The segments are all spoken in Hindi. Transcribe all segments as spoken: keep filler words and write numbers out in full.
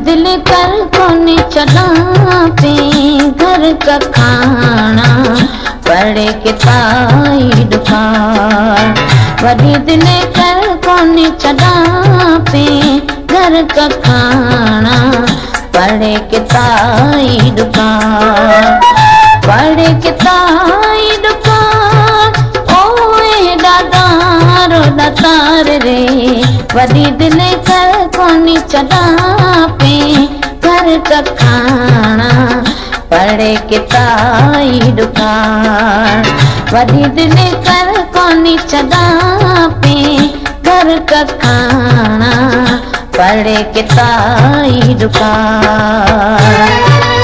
दिल कर कोने चला पे घर का खाना पड़े के ताई दुकान। वही दिल कर कोने चला पे घर का खाना पड़े के ताई दुकान। पड़े के ताई दुकान ओए दादा रो दातार रे। वही दिल कर कोने चला पे घर का खाना पड़े के ताई दुकान। वही दिल कर कोनी चला पे घर का खाना पड़े के ताई दुकान।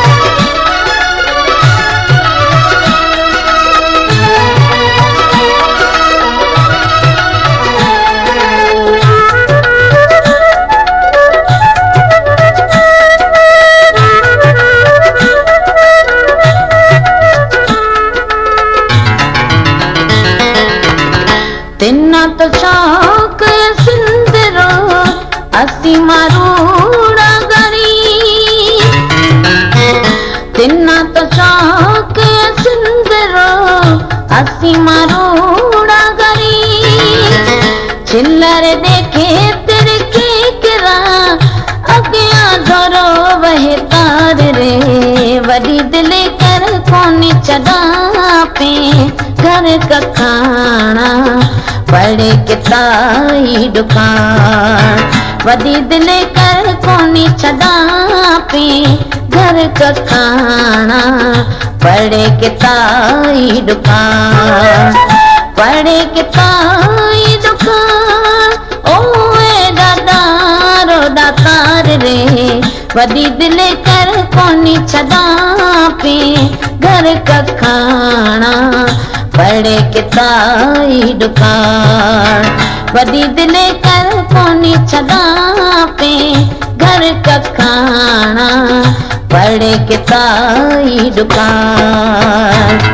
तिन्ना तो शौक सिंदरो असी मारूड़ा गरी। तिन्ना तो शौक सिंदरो असी मारूड़ा गरी। चिल्लर देखे तेरे के करा अगिया धरो वह तार रे। वही दिल कर कोने चला पे घर का खाना पड़े के ताई दुकान। वही दिल कर कोनी चला पे घर का खाना पड़े के ताई दुकान। पड़े के ताई दुकान ओए दादा रो दातार रे। वही दिल कर कोनी चला पे घर का खाना पड़े के ताई दुकान। वही दिल कर कोनी चला पे घर का खाना पड़े के ताई दुकान।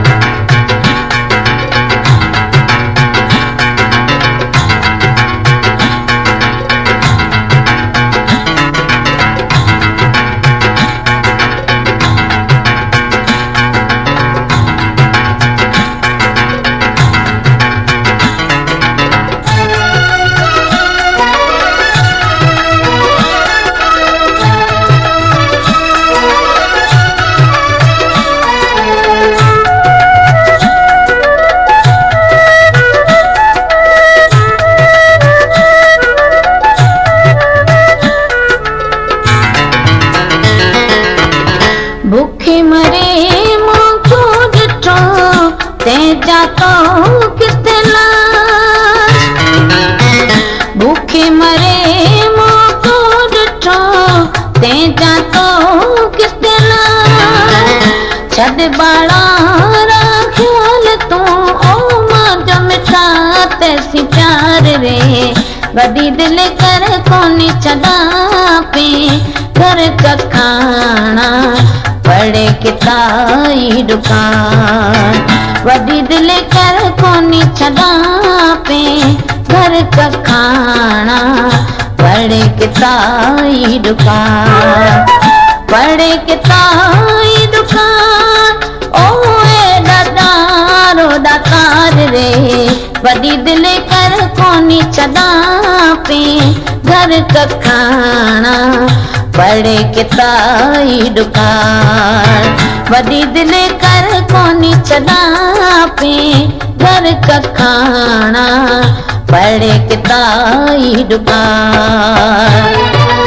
भूखे मरे मुझको डिठो ते जातो किते लाश। भूखे मरे मुझको डिठो ते जातो किते लाश। छद बाड़ा रा ख्याल तू ओ मां जो मिठा तैसी प्यार रे। वही दिल कर कोनी चला पे घर का खाना पड़े के ताई दुकान। वही दिल कर कोनी चला पे घर का खाना पड़े के ताई दुकान। पड़े के ताई दुकान ओए दादा रो दातार रे। वही दिल कर कोनी चला पे घर का खाना पड़े के ताई दुकान। वही दिल कर कोनी चला पे घर का खाना पड़े के ताई दुकान।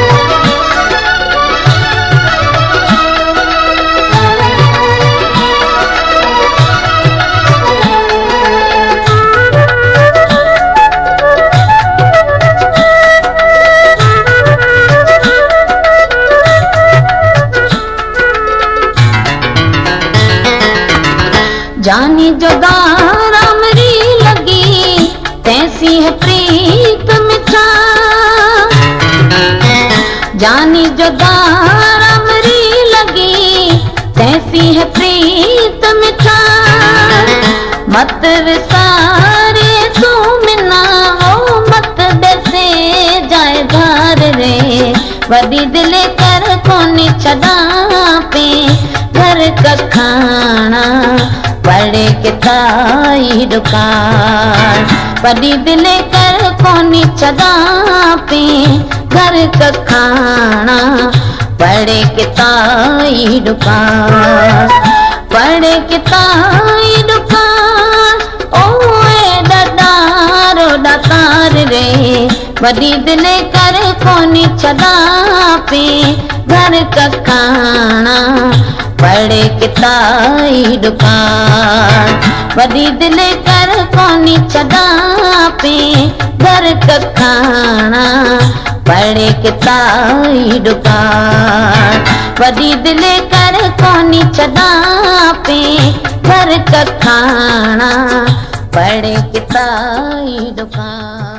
जानी जो दारा मरी लगी तैसी है प्रीत मिठा। जानी जो दारा मरी लगी तैसी है प्रीत मिठा। मत विसारे तू मिना वो मत दे से जाए धार रे। वही दिल कर कखाना पढ़े किताई दुकान वॾी दिले कर कोनी छॾा पे घर कखाना पढ़े किताई दुकान पढ़े किताई दुकान ओए ददारो दतार रे वॾी दिले कर कोनी छॾा पे घर कखाना पढ़े किताई दुकान वॾी दिले कर कोनी छॾा पे घर कखाना पढ़े किताई दुकान वॾी दिले कर कोनी छॾा पे घर कखाना पढ़े किताई दुकान।